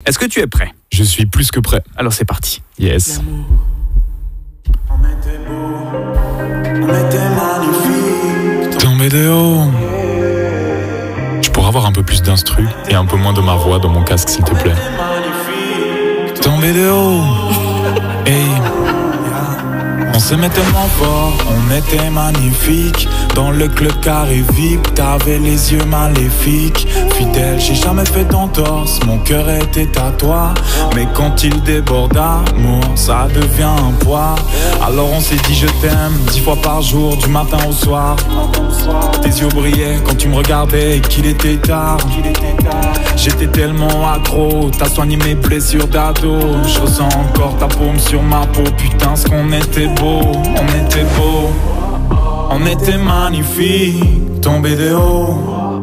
Est-ce que tu es prêt? Je suis plus que prêt. Alors c'est parti. Yes. On était beau, on était magnifique. Tombé de haut. Je pourrais avoir un peu plus d'instru et un peu moins de ma voix dans mon casque, s'il te plaît. Tombé de haut. Hey. On s'aimait tellement fort, on était magnifique. Dans le club carré VIP, t'avais les yeux maléfiques. Fidèle, j'ai jamais fait d'entorse, mon cœur était à toi. Mais quand il déborde d'amour, ça devient un poids. Alors on s'est dit je t'aime, 10 fois par jour, du matin au soir. Tes yeux brillaient quand tu me regardais et qu'il était tard. J'étais tellement accro, t'as soigné mes blessures d'ado. Je ressens encore ta paume sur ma peau, putain ce qu'on était beau. On était beau, on était magnifique, tombé de haut.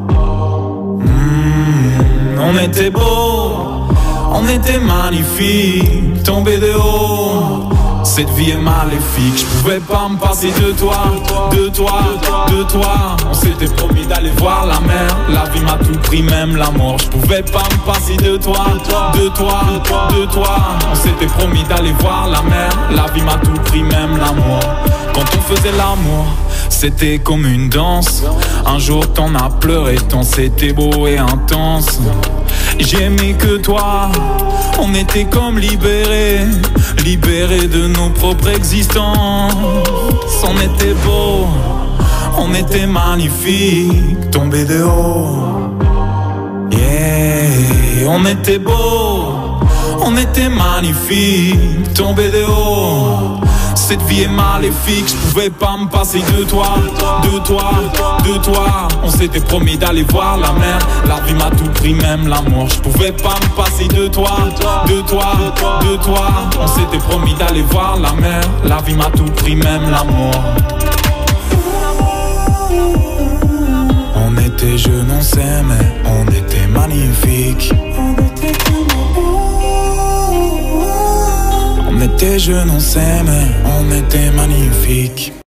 On était beau, on était magnifique, tombé de haut. Cette vie est maléfique, je pouvais pas me passer de toi, de toi, de toi. On s'était promis d'aller voir la mer, la vie m'a tout pris, même la mort. Je pouvais pas me passer de toi, de toi, de toi. On s'était promis d'aller voir la mer, la vie m'a tout pris, même la mort. Quand on faisait l'amour, c'était comme une danse. Un jour t'en as pleuré tant c'était beau et intense. J'ai aimé que toi, on était comme libérés, libérés de nos propres existences. On était beau, on était magnifique, tombé de haut. Yeah, on était beau, on était magnifique, tombé de haut. Cette vie est maléfique, je pouvais pas me passer de toi, de toi, de toi. On s'était promis d'aller voir la mer, la vie m'a tout pris, même l'amour. Je pouvais pas me passer de toi, de toi, de toi. On s'était promis d'aller voir la mer, la vie m'a tout pris, même l'amour. On était jeunes, on s'aimait, on était magnifiques. On était jeunes, on s'aimait, on était magnifiques.